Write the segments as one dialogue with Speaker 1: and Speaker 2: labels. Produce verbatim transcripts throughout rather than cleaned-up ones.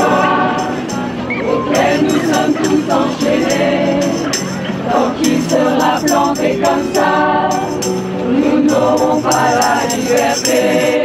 Speaker 1: joie auquel nous sommes tous enchaînés. Tant qu'il sera planté comme ça, nous n'aurons pas la liberté.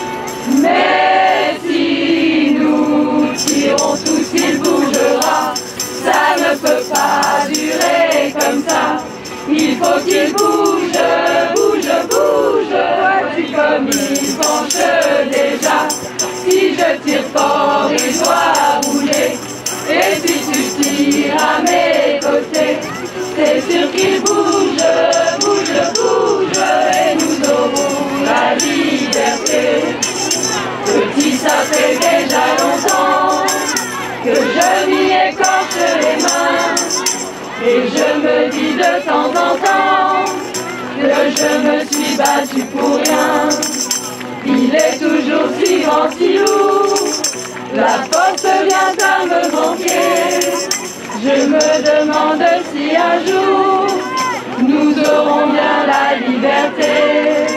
Speaker 1: Mais si nous tirons tous, il bougera. Ça ne peut pas durer comme ça. Il faut qu'il bouge, bouge, bouge. Vois-tu comme il penche déjà? Si je tire fort, il doit rouler. Et si tu tires à mes côtés, c'est sûr qu'il bouge, bouge, bouge. Et nous aurons la liberté. Petit, ça fait déjà longtemps que je m'y écorche les mains. Et je me dis de temps en temps que je me suis battue pour rien. Il est toujours si grand, si lourd, la force vient à me manquer. Je me demande si un jour nous aurons bien la liberté.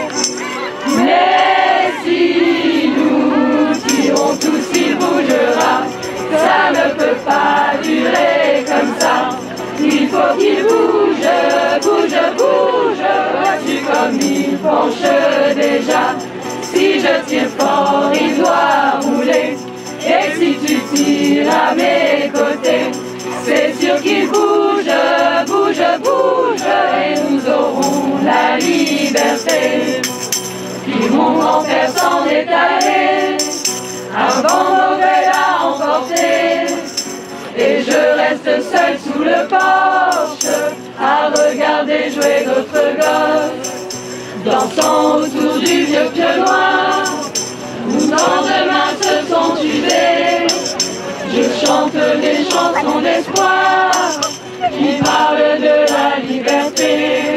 Speaker 1: Mais si nous tirons tous, il bougera. Ça ne peut pas durer comme ça. Il faut qu'il bouge, bouge, bouge. Vois-tu comme il penche déjà? Si je tire fort, il doit rouler. Et si tu tires à mes côtés, c'est sûr qu'il bouge, bouge, bouge. Et nous aurons la liberté. Puis mon grand-père s'en est allé, un vent mauvais l'a emporté. Et je reste seule sous le porche à regarder jouer d'autres gosses, dansant autour du vieux pieu noir, où tant de mains se sont usées. Je chante des chansons d'espoir qui parlent de la liberté.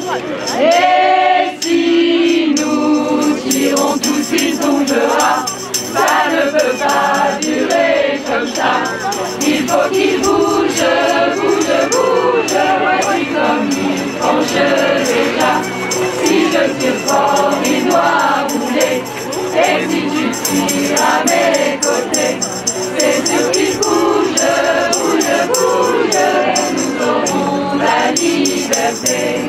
Speaker 1: Et si nous tirons tous, il bougera. Ça ne peut pas durer comme ça. Il faut qu'il bouge, bouge, bouge. Voici comme il penche déjà. Si je tire fort, il doit rouler. Et si tu tires à mes côtés, c'est sûr qu'il bouge, bouge, bouge. Et nous aurons la liberté.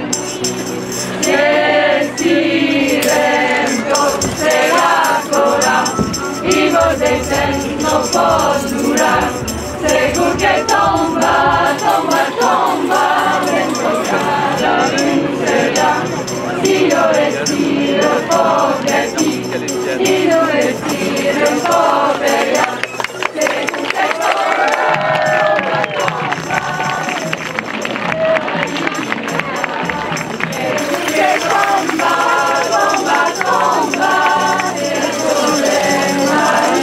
Speaker 1: E si vento será cola y vos no postura, seguro que tomba, tomba, tomba, dentro cada vencerá. Si lo respiro por aquí, si lo respiro por allá, seguro que tomba, tomba, tomba. Que tomba, tomba, tomba, el problema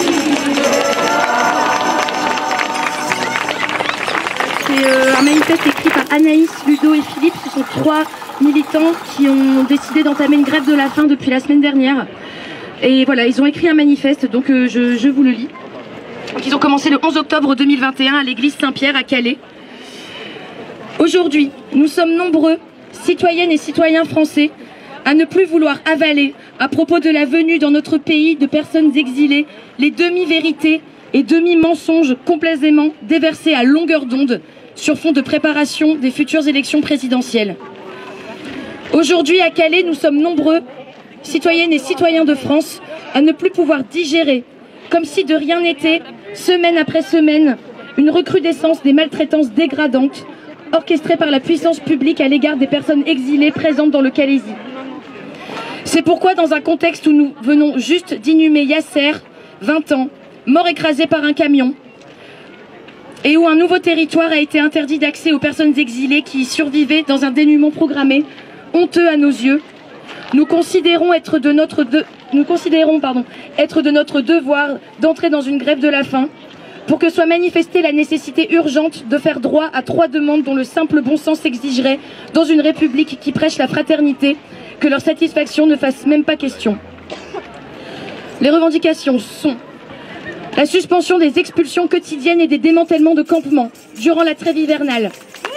Speaker 2: C'est euh, un manifeste écrit par Anaïs, Ludo et Philippe. Ce sont trois militants qui ont décidé d'entamer une grève de la faim depuis la semaine dernière. Et voilà, ils ont écrit un manifeste, donc euh, je, je vous le lis. Donc, ils ont commencé le onze octobre deux mille vingt et un à l'église Saint-Pierre à Calais. Aujourd'hui, nous sommes nombreux, citoyennes et citoyens français, à ne plus vouloir avaler, à propos de la venue dans notre pays de personnes exilées, les demi-vérités et demi-mensonges complaisamment déversés à longueur d'onde sur fond de préparation des futures élections présidentielles. Aujourd'hui, à Calais, nous sommes nombreux, citoyennes et citoyens de France, à ne plus pouvoir digérer, comme si de rien n'était, semaine après semaine, une recrudescence des maltraitances dégradantes orchestrées par la puissance publique à l'égard des personnes exilées présentes dans le Calaisis. C'est pourquoi, dans un contexte où nous venons juste d'inhumer Yasser, vingt ans, mort écrasé par un camion, et où un nouveau territoire a été interdit d'accès aux personnes exilées qui y survivaient dans un dénuement programmé, honteux à nos yeux, nous considérons être de notre, de... nous considérons, pardon, être de notre devoir d'entrer dans une grève de la faim pour que soit manifestée la nécessité urgente de faire droit à trois demandes dont le simple bon sens exigerait, dans une république qui prêche la fraternité, que leur satisfaction ne fasse même pas question. Les revendications sont la suspension des expulsions quotidiennes et des démantèlements de campements durant la trêve hivernale.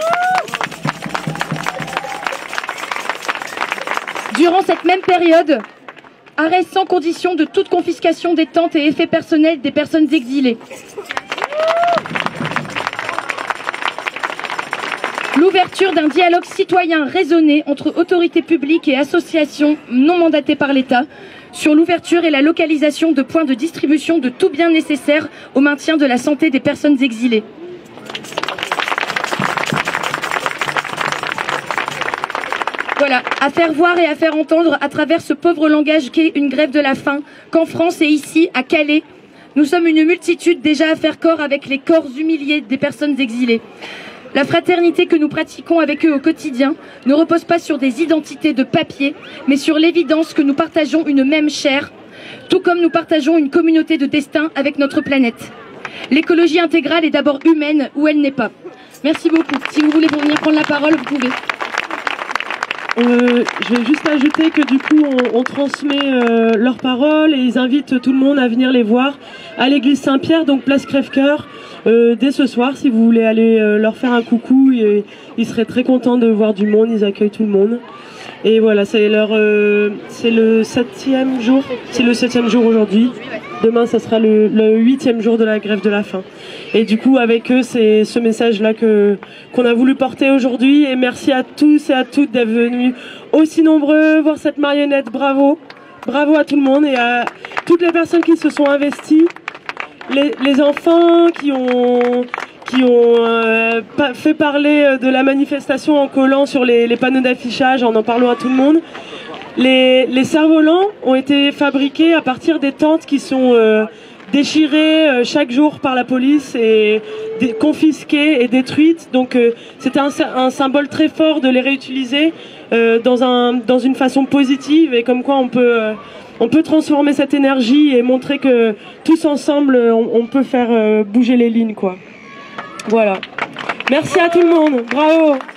Speaker 2: Durant cette même période, arrêt sans condition de toute confiscation des tentes et effets personnels des personnes exilées. L'ouverture d'un dialogue citoyen raisonné entre autorités publiques et associations non mandatées par l'État sur l'ouverture et la localisation de points de distribution de tout bien nécessaire au maintien de la santé des personnes exilées. Voilà, à faire voir et à faire entendre à travers ce pauvre langage qu'est une grève de la faim, qu'en France et ici, à Calais, nous sommes une multitude déjà à faire corps avec les corps humiliés des personnes exilées. La fraternité que nous pratiquons avec eux au quotidien ne repose pas sur des identités de papier, mais sur l'évidence que nous partageons une même chair, tout comme nous partageons une communauté de destin avec notre planète. L'écologie intégrale est d'abord humaine ou elle n'est pas. Merci beaucoup. Si vous voulez venir prendre la parole, vous pouvez.
Speaker 3: Euh, je vais juste ajouter que du coup on, on transmet euh, leurs paroles et ils invitent tout le monde à venir les voir à l'église Saint-Pierre, donc place Crèvecoeur, euh, dès ce soir. Si vous voulez aller euh, leur faire un coucou, et, ils seraient très contents de voir du monde, ils accueillent tout le monde. Et voilà, c'est leur, euh, c'est le septième jour, c'est le septième jour aujourd'hui. Demain, ça sera le, le huitième jour de la grève de la faim. Et du coup, avec eux, c'est ce message-là que qu'on a voulu porter aujourd'hui. Et merci à tous et à toutes d'être venus aussi nombreux voir cette marionnette. Bravo, bravo à tout le monde et à toutes les personnes qui se sont investies, les, les enfants qui ont qui ont euh, fait parler de la manifestation en collant sur les, les panneaux d'affichage, en en parlant à tout le monde. Les, les cerfs-volants ont été fabriqués à partir des tentes qui sont euh, déchirées euh, chaque jour par la police et confisquées et détruites. Donc euh, c'était un, un symbole très fort de les réutiliser euh, dans, un, dans une façon positive, et comme quoi on peut, euh, on peut transformer cette énergie et montrer que tous ensemble on, on peut faire euh, bouger les lignes, quoi. Voilà. Merci à tout le monde. Bravo.